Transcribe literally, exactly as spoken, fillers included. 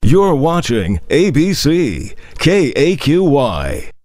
You're watching A B C K A Q Y.